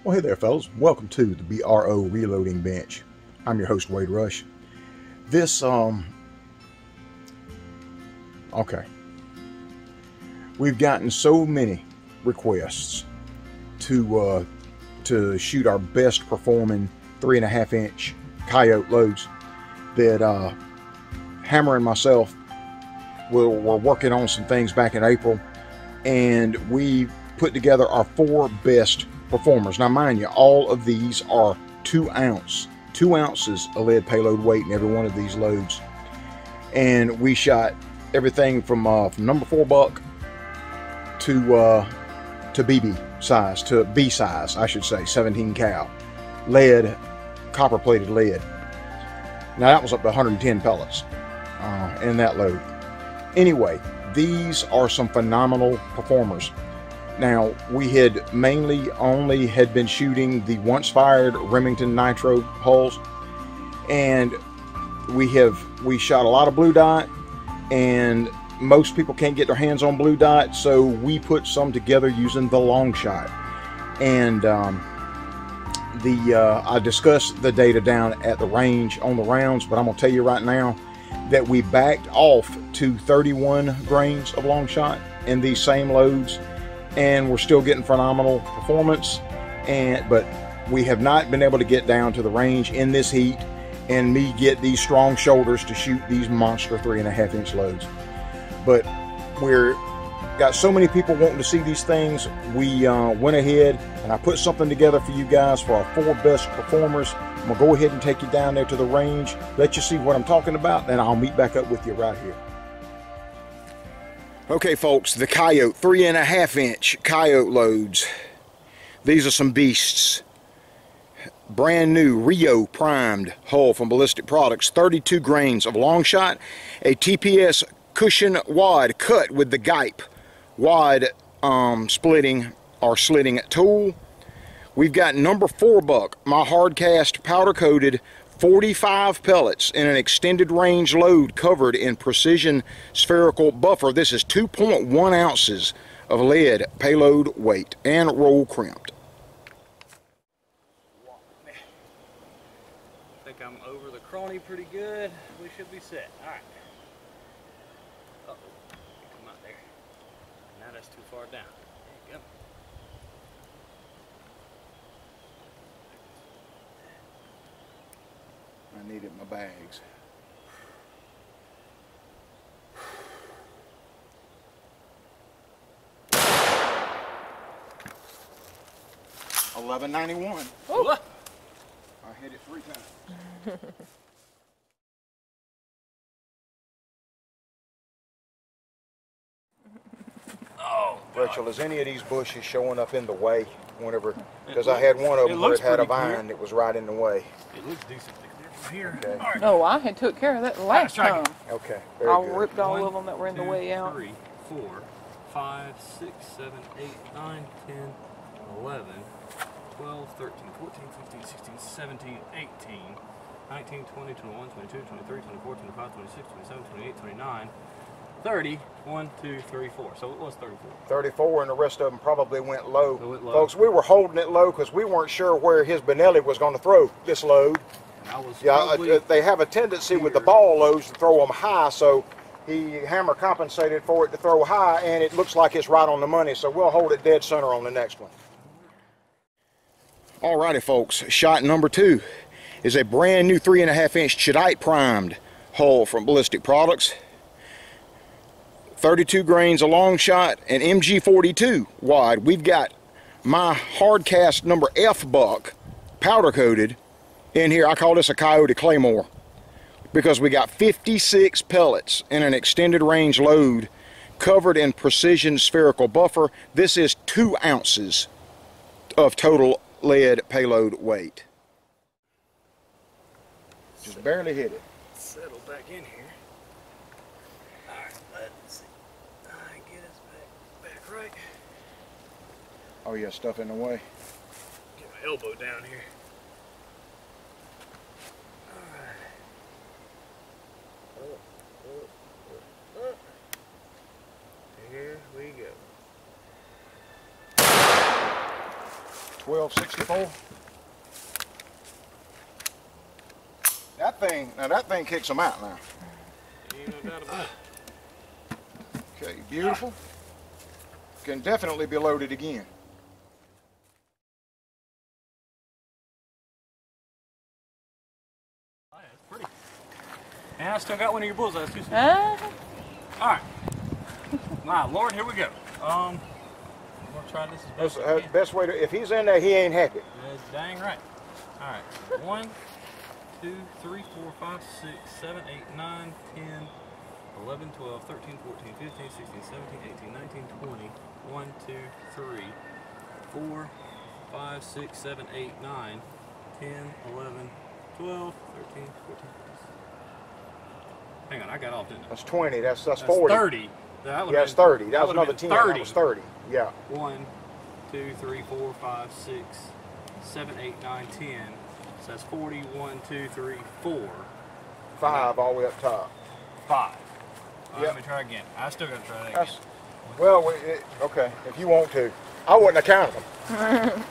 Well, hey there, fellas. Welcome to the BRO Reloading Bench. I'm your host, Wade Rush. Okay. We've gotten so many requests to shoot our best performing 3.5-inch Coyote loads that Hammer and myself were working on some things back in April, and we put together our 4 best performers. Now, mind you, all of these are 2 ounces of lead payload weight in every one of these loads, and we shot everything from number 4 buck to BB size, to B size, I should say, 17 cal lead, copper plated lead. Now that was up to 110 pellets in that load. Anyway, these are some phenomenal performers. Now, we had mainly only been shooting the once fired Remington Nitro hulls, and we shot a lot of blue dot, and most people can't get their hands on blue dot, so we put some together using the long shot. And I discussed the data down at the range on the rounds, but I'm gonna tell you right now that we backed off to 31 grains of long shot in these same loads, and we're still getting phenomenal performance. But we have not been able to get down to the range in this heat and me get these strong shoulders to shoot these monster 3.5-inch loads. But we're got so many people wanting to see these things, we went ahead and I put something together for you guys for our 4 best performers. I'm gonna go ahead and take you down there to the range, let you see what I'm talking about, then I'll meet back up with you right here. Okay, folks, the Coyote 3.5-inch Coyote loads. These are some beasts. Brand new Rio primed hull from Ballistic Products, 32 grains of long shot, a TPS cushion wad cut with the Gype wad splitting or slitting tool. We've got number 4 buck, my hard cast powder coated 45 pellets in an extended range load covered in precision spherical buffer. This is 2.1 ounces of lead payload weight and roll crimped. I think I'm over the crawny pretty good. We should be set. All right. Uh-oh. Come out there. Now that's too far down. There you go. I needed my bags. $11.91. Oh. I hit it 3 times. Oh, Rachel, is any of these bushes showing up in the way whenever? Because I had one of them where it had a vine that was right in the way. It looks decently clear from here. Okay. All right. Oh, I had took care of that last time. Okay, very I good. ripped all of them that were in the way out. 3, 4, 5, 6, 7, 8, 9, 10, 11, 12, 13, 14, 15, 16, 17, 18, 19, 20, 21, 22, 23, 24, 25, 26, 27, 28, 29, 30, 1, 2, 3, 4. So it was 34. 34, and the rest of them probably went low. So it went low. Folks, we were holding it low because we weren't sure where his Benelli was going to throw this load. And I was They have a tendency with the ball loads to throw them high, so Hammer compensated for it to throw high, and it looks like it's right on the money, so we'll hold it dead center on the next one. Alrighty, folks, shot number 2 is a brand new 3.5-inch Chedite primed hull from Ballistic Products. 32 grains of long shot, and MG42 wide. We've got my hard cast number F buck powder coated in here. I call this a Coyote Claymore because we got 56 pellets in an extended range load covered in precision spherical buffer. This is 2 ounces of total lead payload weight. Just barely hit it. settle back in here. Alright, let's see. Get us back right. Oh yeah, stuff in the way. Get my elbow down here. Alright. Here we go. 1264. That thing kicks them out now. Ain't no doubt about it. Okay, beautiful. Can definitely be loaded again. Oh, yeah, it's pretty. And I still got one of your bullseyes too. Ah. All right. My Lord, here we go. We'll try this as best we can. Best way to, if he's in there, he ain't happy. That's dang right. All right. 1, 2, 3, 4, 5, 6, 7, 8, 9, 10, 11, 12, 13, 14, 15, 16, 17, 18, 19, 20. 1, 2, 3, 4, 5, 6, 7, 8, 9, 10, 11, 12, 13, 14. Hang on, I got off, didn't I? That's 20. That's 40. 30. Yeah, that's 30. That was another 10. 30. That was 30. Yeah. 1, 2, 3, 4, 5, 6, 7, 8, 9, 10. So that's 40. 1, 2, 3, 4. 5 all the way up top. 5. Yep. Let me try again. I still got to try that again. That's, well, okay, if you want to. I wouldn't have counted them. 1, 2,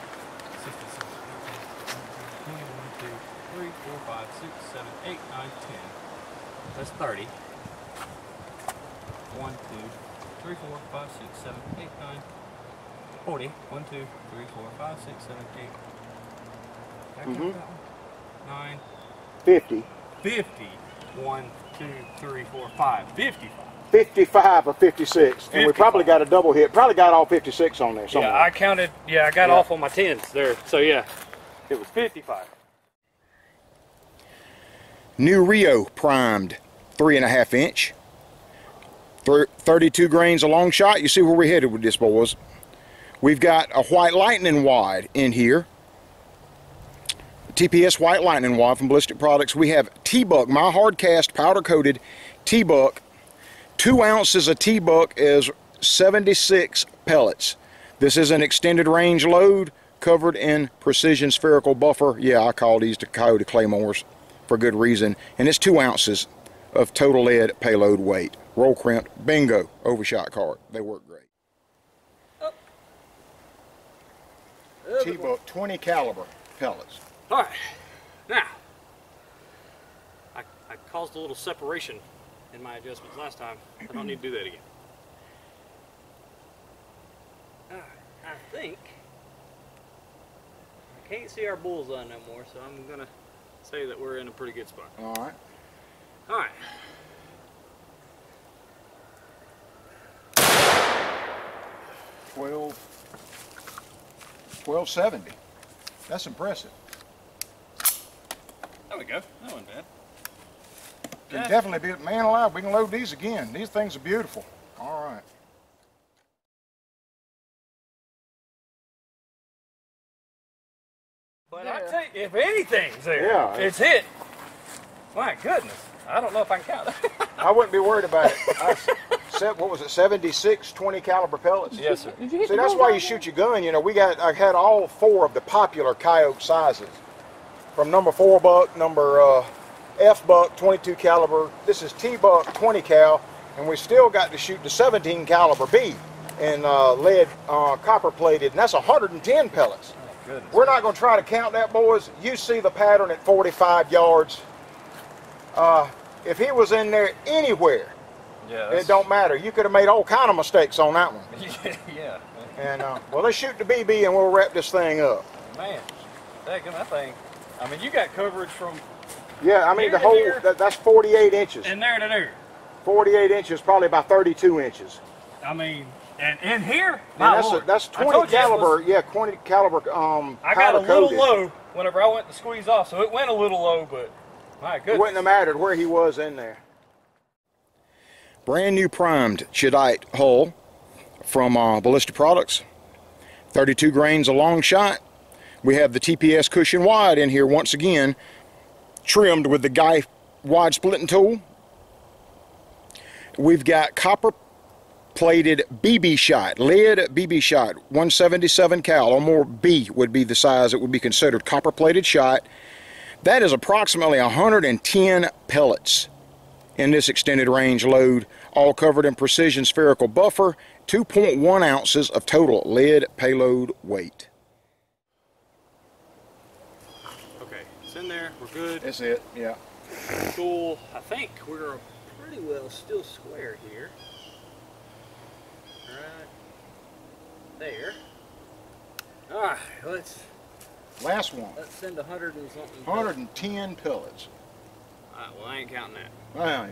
3, 4, 5, 6, 7, 8, 9, 10. That's 30. 1, 2, 3, 4, 5, 6, 7, 8, 9, 40. 1, 2, 3, 4, 5, 6, 7, 8. Did I count that one? 9. 50. 50. 1, 2, 3, 4, 5. 55. 55 or 56. 55. And we probably got a double hit. Probably got all 56 on there somewhere. Yeah, I counted. Yeah, I got off on my 10s there. So yeah, it was 55. New Rio primed 3.5 inch. 32 grains a long shot. You see where we're headed with this, boys. We've got a White Lightning wad in here. TPS White Lightning wad from Ballistic Products. We have T-Buck, my hard cast powder coated T-Buck. 2 ounces of T-Buck is 76 pellets. This is an extended range load covered in precision spherical buffer. Yeah, I call these the Coyote Claymores for good reason. And it's 2 ounces of total lead payload weight. Roll crimp, bingo, overshot card. They work great. T-Buck 20 caliber pellets. All right, now I caused a little separation in my adjustments last time. I don't need to do that again. I think I can't see our bullseye no more, so I'm gonna say that we're in a pretty good spot. All right. All right. 1270. That's impressive. There we go. That wasn't bad. Can definitely be, man alive, we can load these again. These things are beautiful. All right. But I tell you, if anything's there, Yeah, it's hit. My goodness. I don't know if I can count it. I wouldn't be worried about it. I said, what was it, 76 20 caliber pellets? Yes, sir. Did you hit See, the that's why you bullseye? shoot your gun. You know, I had all 4 of the popular coyote sizes. From number 4 buck, number F buck, 22 caliber. This is T buck, 20 cal. And we still got to shoot the 17 caliber B in lead copper plated. And that's 110 pellets. Oh, goodness. We're not going to try to count that, boys. You see the pattern at 45 yards. If he was in there anywhere, Yeah, it don't matter. You could have made all kind of mistakes on that one. yeah. And well, let's shoot the BB and we'll wrap this thing up. Man, that thing. I mean, you got coverage from Yeah, I mean Here the to whole here. that's 48 inches. and there to there. 48 inches, probably about 32 inches. I mean, and in here, And my that's Lord, that's I told 20 you it caliber. was- Yeah, 20 caliber. I got a little powder-coated. low whenever I went to squeeze off, so it went a little low, but my It goodness. wouldn't have mattered where he was in there. Brand new primed Chidite hull from Ballistic Products. 32 grains a long shot. We have the TPS cushion wide in here once again, trimmed with the Guy wide splitting tool. We've got copper plated BB shot, lead BB shot, 177 cal or more. B would be the size it would be considered copper plated shot. That is approximately 110 pellets in this extended range load, all covered in precision spherical buffer, 2.1 ounces of total lead payload weight. in there. We're good. That's it, yeah. Cool. I think we're pretty well still square here. Right there. All right, Last one. let's send 100 and something. 110 pellets. All right, well, I ain't counting that. Well,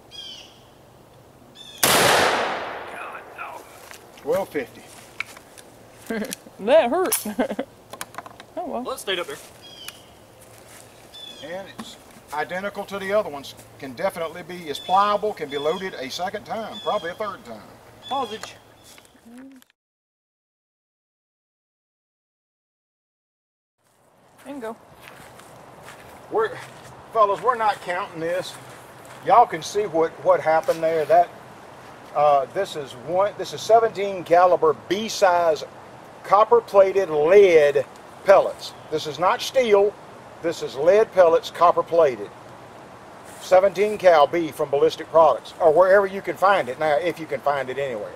God, no. 1250. That hurt. Oh well. Let's stay up there. And it's identical to the other ones. Can definitely be as pliable, can be loaded a second time, probably a third time. Pausage. And go. Fellas, we're not counting this. Y'all can see what happened there. That this is 17 caliber B size copper plated lead pellets. This is not steel. This is lead pellets, copper plated. 17 cal B from Ballistic Products, or wherever you can find it now, if you can find it anywhere.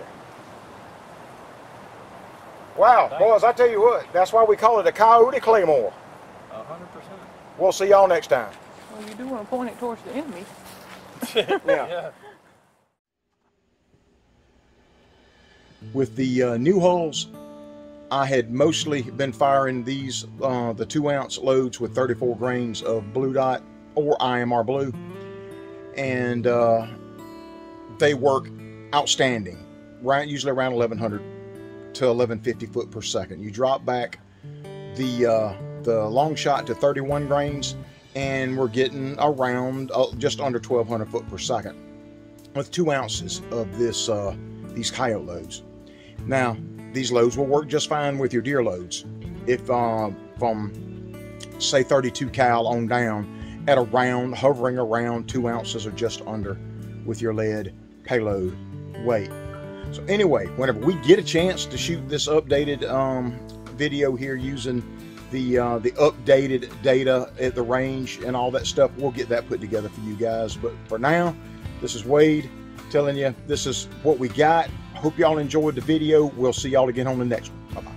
Wow, boys, I tell you what, that's why we call it a Coyote Claymore. 100%. We'll see y'all next time. Well, you do want to point it towards the enemy. Yeah. With the new hulls, I had mostly been firing these, the 2-ounce loads with 34 grains of Blue Dot or IMR Blue, and they work outstanding, usually around 1100 to 1150 foot per second. You drop back the long shot to 31 grains, and we're getting around just under 1200 foot per second with 2 ounces of this these Coyote loads. Now, these loads will work just fine with your deer loads if from say 32 cal on down at hovering around 2 ounces or just under with your lead payload weight. So anyway, whenever we get a chance to shoot this updated video here using the updated data at the range and all that stuff, we'll get that put together for you guys. But for now, this is Wade telling you this is what we got. Hope y'all enjoyed the video. We'll see y'all again on the next one. Bye-bye.